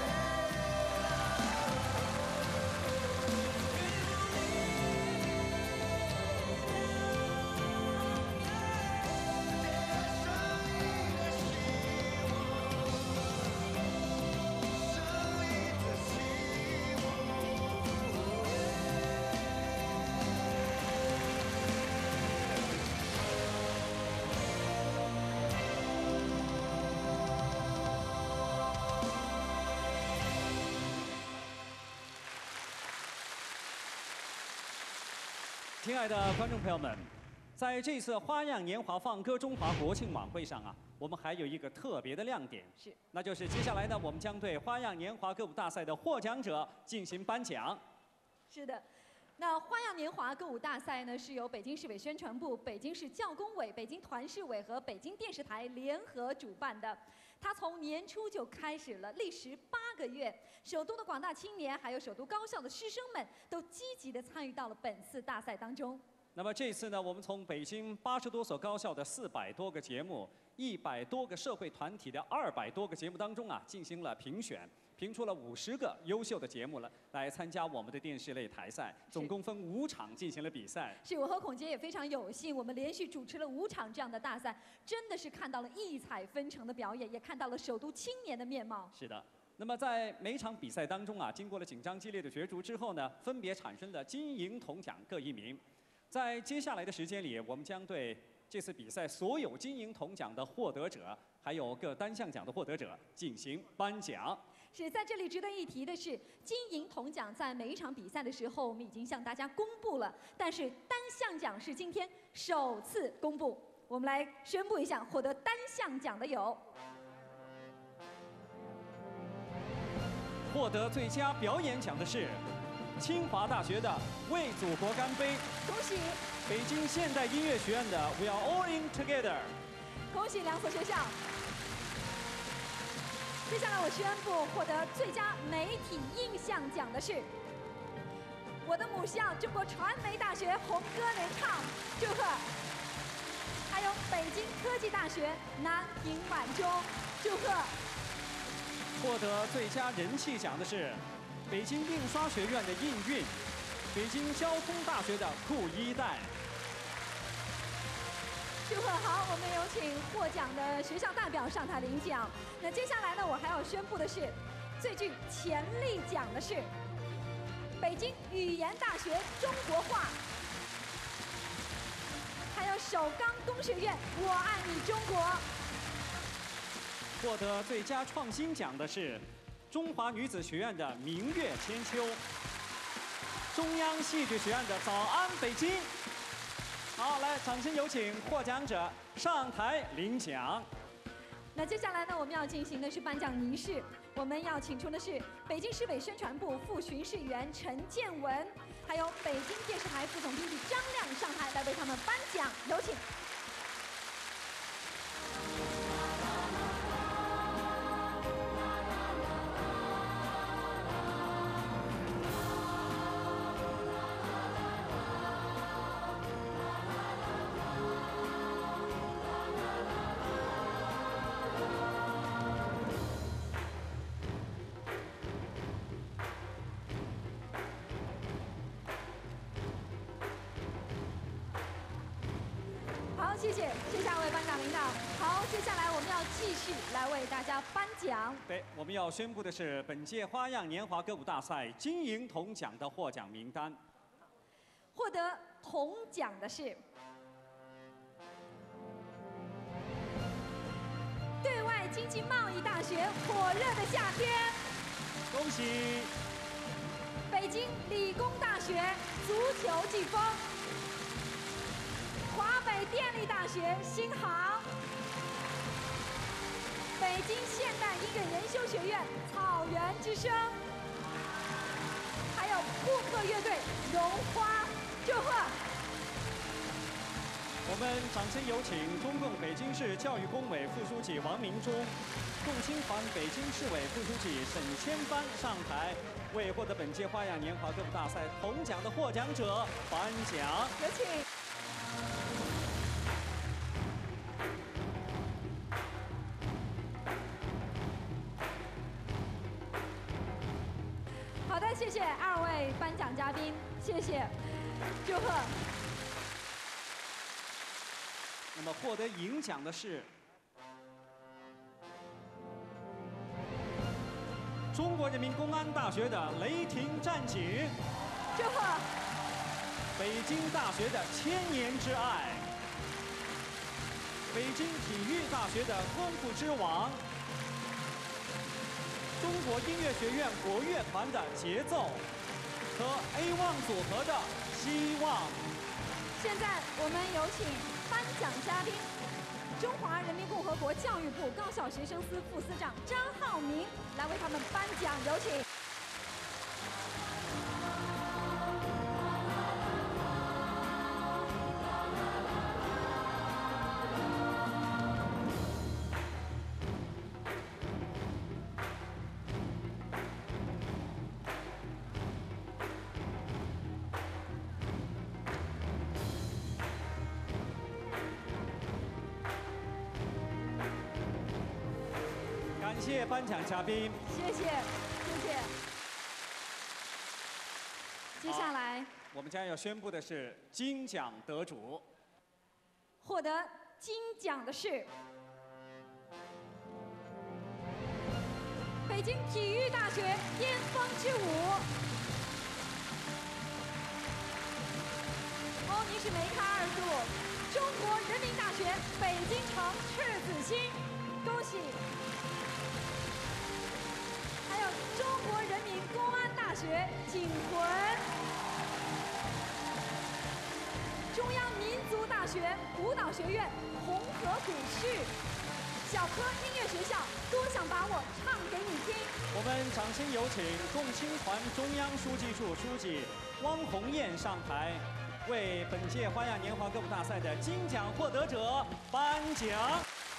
亲爱的观众朋友们，在这次花样年华放歌中华国庆晚会上啊，我们还有一个特别的亮点， 是， 那就是接下来呢，我们将对花样年华歌舞大赛的获奖者进行颁奖。 是的。那花样年华歌舞大赛呢，是由北京市委宣传部、北京市教工委、北京团市委和北京电视台联合主办的。它从年初就开始了，历时八个月。首都的广大青年，还有首都高校的师生们，都积极地参与到了本次大赛当中。 那么这次呢，我们从北京八十多所高校的四百多个节目、一百多个社会团体的二百多个节目当中啊，进行了评选。评出了五十个优秀的节目了，来参加我们的电视类台赛，总共分五场进行了比赛。 是我和孔杰也非常有幸，我们连续主持了五场这样的大赛，真的是看到了异彩纷呈的表演，也看到了首都青年的面貌。 是的。那么在每场比赛当中啊，经过了紧张激烈的角逐之后呢，分别产生了金银铜奖各一名。在接下来的时间里，我们将对这次比赛所有金银铜奖的获得者，还有各单项奖的获得者进行颁奖。 是在这里值得一提的是，金银铜奖在每一场比赛的时候，我们已经向大家公布了，但是单项奖是今天首次公布。我们来宣布一下，获得单项奖的有： 获得最佳表演奖的是清华大学的《为祖国干杯》， 恭喜； 北京现代音乐学院的《We Are All In Together》， 恭喜两所学校。接下来我宣布获得最佳媒体印象奖的是我的母校中国传媒大学红歌联唱，祝贺！还有北京科技大学南平晚钟，祝贺！ 获得最佳人气奖的是北京印刷学院的印韵，北京交通大学的酷一代。 祝贺！好，我们有请获奖的学校代表上台领奖。那接下来呢，我还要宣布的是，最具潜力奖的是北京语言大学中国话，还有首钢工学院我爱你中国。 获得最佳创新奖的是中华女子学院的明月千秋，中央戏剧学院的早安北京。好，来，掌声有请获奖者上台领奖。 那接下来呢，我们要进行的是颁奖仪式。我们要请出的是北京市委宣传部副巡视员陈建文，还有北京电视台副总编辑张亮上台来为他们颁奖，有请。 谢谢，谢谢二位班长领导。好，接下来我们要继续来为大家颁奖。 对，我们要宣布的是本届花样年华歌舞大赛金银铜奖的获奖名单。 获得铜奖的是对外经济贸易大学火热的夏天， 恭喜！ 北京理工大学足球季风，华北电力大学新航，北京现代音乐研修学院草原之声，还有库克乐队绒花，祝贺！ 我们掌声有请中共北京市教育工委副书记王明忠、共青团北京市委副书记沈千帆上台，为获得本届花样年华歌舞大赛铜奖的获奖者颁奖。 有请。好的，谢谢二位颁奖嘉宾，谢谢，祝贺。 那么获得银奖的是中国人民公安大学的雷霆战警， 祝贺！ 北京大学的千年之爱，北京体育大学的功夫之王，中国音乐学院国乐团的节奏和 A one 组合的希望。 现在我们有请颁奖嘉宾，中华人民共和国教育部高校学生司副司长张浩明来为他们颁奖，有请。 感谢颁奖嘉宾， 谢谢，谢谢。接下来， 我们将要宣布的是金奖得主。 获得金奖的是北京体育大学巅峰之舞，欧尼士梅卡二度，中国人民大学北京城赤子心，恭喜！还有中国人民公安大学警魂，中央民族大学舞蹈学院红河古序，小科音乐学校多想把我唱给你听。 我们掌声有请共青团中央书记处书记汪红艳上台，为本届花样年华歌舞大赛的金奖获得者颁奖。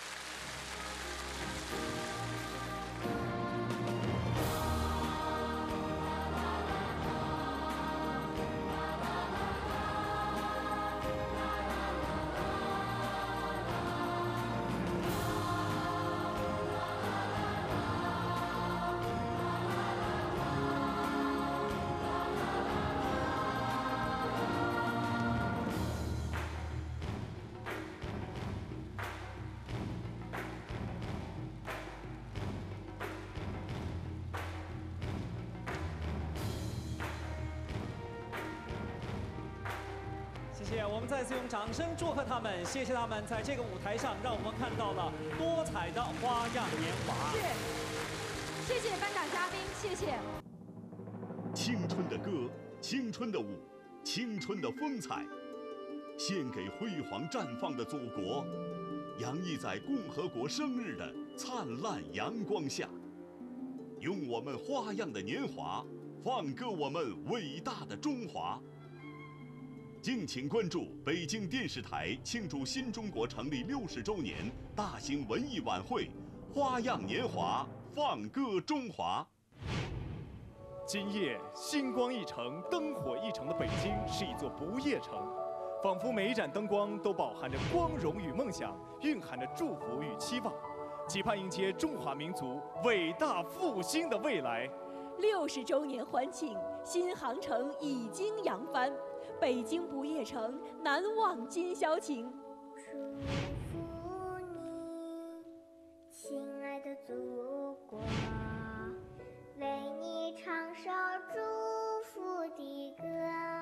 谢谢，我们再次用掌声祝贺他们，谢谢他们在这个舞台上让我们看到了多彩的花样年华。 是，谢谢颁奖嘉宾，谢谢。 青春的歌，青春的舞，青春的风采，献给辉煌绽放的祖国，洋溢在共和国生日的灿烂阳光下。用我们花样的年华，放歌我们伟大的中华。敬请关注北京电视台庆祝新中国成立六十周年大型文艺晚会“花样年华，放歌中华”。 今夜星光一城、灯火一城的北京是一座不夜城，仿佛每一盏灯光都饱含着光荣与梦想，蕴含着祝福与期望，期盼迎接中华民族伟大复兴的未来。 六十周年欢庆，新航程已经扬帆，北京不夜城，难忘今宵情。 福你，亲爱的祖国，为你唱首祝福的歌。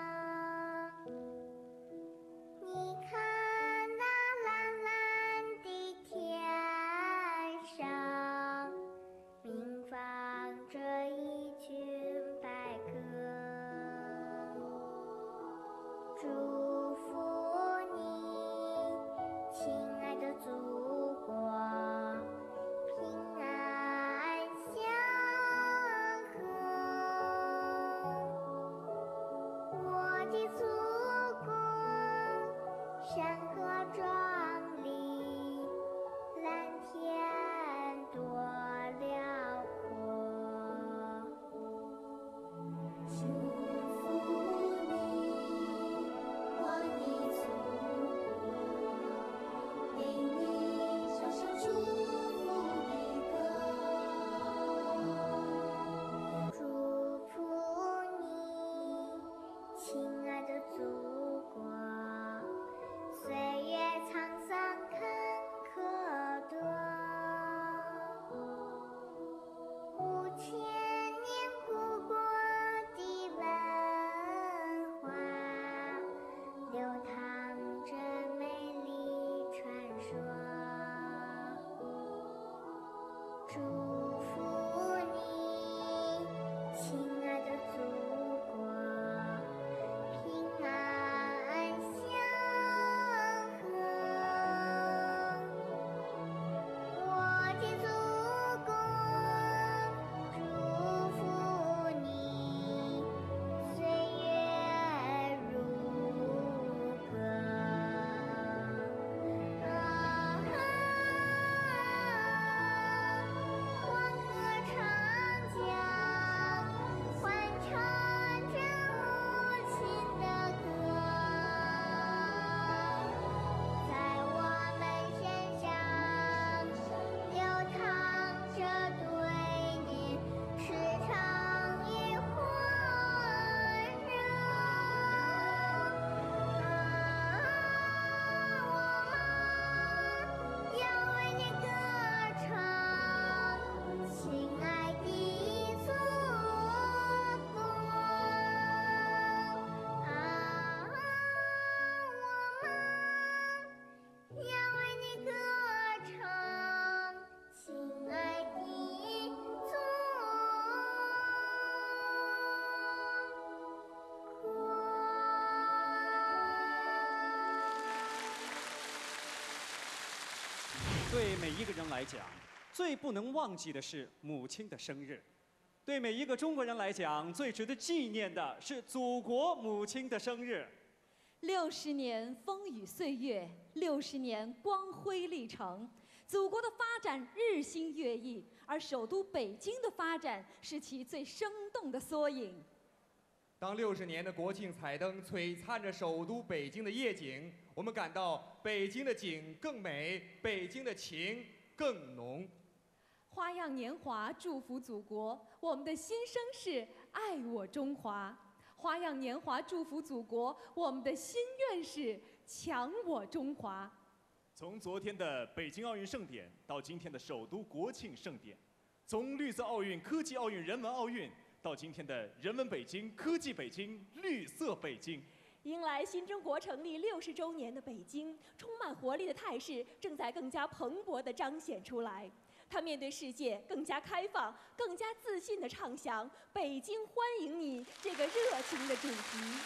你看那蓝蓝的天上，鸣放着一群白鸽。祝福你，亲爱的祖国，平安祥和。我的祖国，山河壮丽，蓝天多辽阔。祝福你，我的祖国，为你唱首祝福的歌。祝福你，亲爱的祖国，岁月沧桑坎坷多，五千年古国的文化，流淌着美丽传说。祝福你，亲爱的祖国，平安祥和。我的祖国，祝福你，岁月如歌。啊哈，黄河长江欢唱着母亲的歌，在我们身上流淌着对你赤诚与欢热。我们要为你歌唱，亲爱的祖国。啊，我们要为你歌唱，亲爱的祖对每一个人来讲，最不能忘记的是母亲的生日；对每一个中国人来讲，最值得纪念的是祖国母亲的生日。 六十年风雨岁月，六十年光辉历程，祖国的发展日新月异，而首都北京的发展是其最生动的缩影。 当六十年的国庆彩灯璀璨着首都北京的夜景，我们感到北京的景更美，北京的情更浓。 花样年华祝福祖国，我们的心声是爱我中华。花样年华祝福祖国，我们的心愿是强我中华。 从昨天的北京奥运盛典到今天的首都国庆盛典，从绿色奥运、科技奥运、人文奥运到今天的人文北京、科技北京、绿色北京。 迎来新中国成立六十周年的北京，充满活力的态势正在更加蓬勃地彰显出来。它面对世界更加开放、更加自信地唱响“北京欢迎你”这个热情的主题。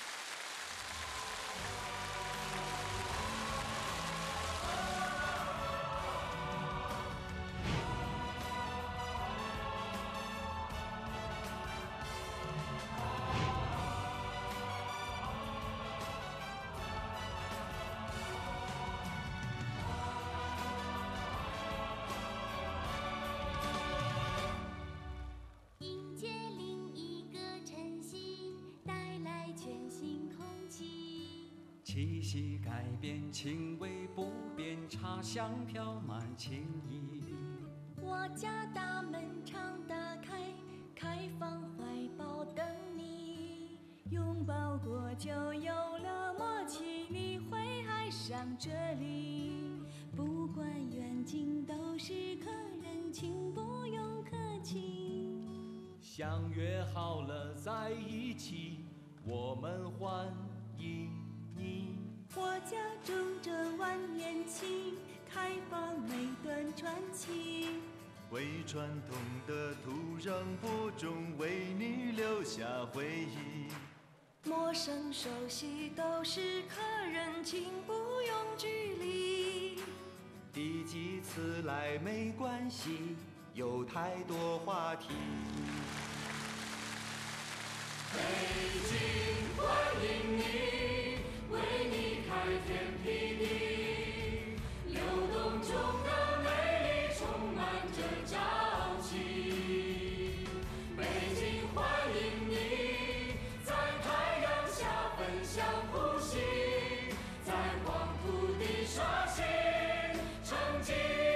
迎接另一个晨曦，带来全新空气。 气息改变，情味不变，茶香飘满情意。 我家大门常打开，开放怀抱等你。拥抱过就有了默契，你会爱上这里。 不管远近都是客人，请不用客气。 相约好了在一起，我们欢迎你。 我家种着万年青，开放每段传奇。 为传统的土壤播种，为你留下回忆。 陌生熟悉都是客人，请不用距离。 第几次来没关系，有太多话题。 北京欢迎你，为你开天辟地，流动中的美丽充满着朝气。北京欢迎你，在太阳下分享呼吸，在黄土地刷新成绩。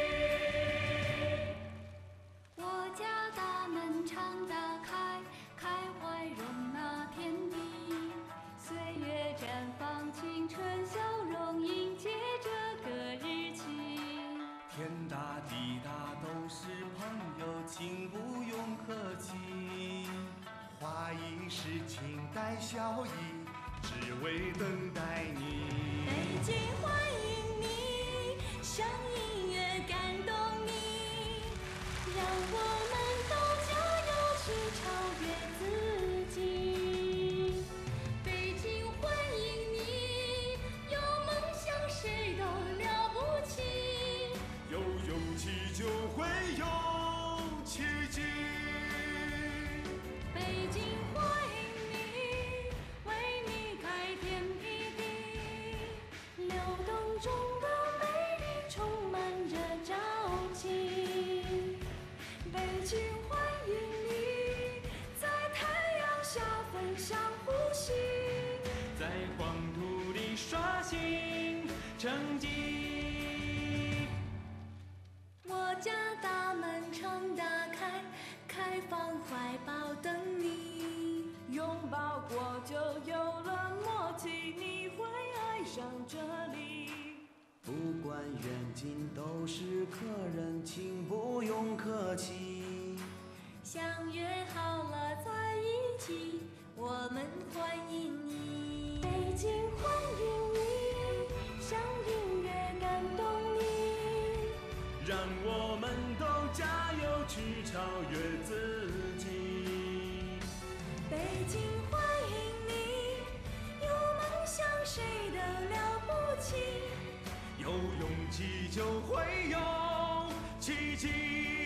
我家大门常打开，开怀容纳天地，岁月绽放青春笑容，迎接这个日期。 天大地大都是朋友，请不用客气。 花一世，请带笑意，只为等待你。 北京欢迎你，像音乐感动你，让我们都加油去超越自己。北京欢迎你，有梦想谁都了不起， 有勇气就会有奇迹。 北京欢迎你，为你开天辟地，流动中的美丽充满着朝气。北京欢迎你，在太阳下分享呼吸， 在黄土里刷新成绩。 我家大门常打开，开放怀抱等你，拥抱过就有了默契，你会爱上这里。 不管远近都是客人，请不用客气。 相约好了在一起，我们欢迎你。北京欢迎你，像音乐感动你， 让我们都加油去超越自己。 北京欢迎你，有梦想谁都了不起， 有勇气就会有奇迹。